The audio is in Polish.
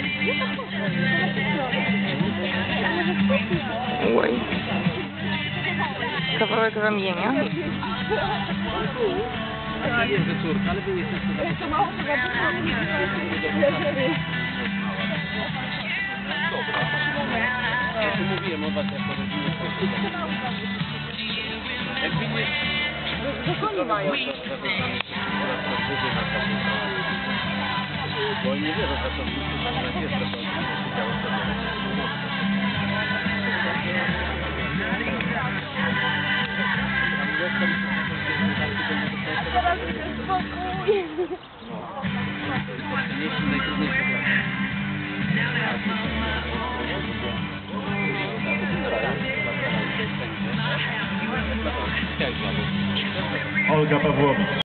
Oj. Kawałek ramienia. Jest, że córka, ale były jeszcze mało mówiłem o was jako rodzinie. Jak widzisz, to mają. Bo oni nie wierzą, że to jest to, co się działo Teraz jest spokój. Olga Pawłowicz.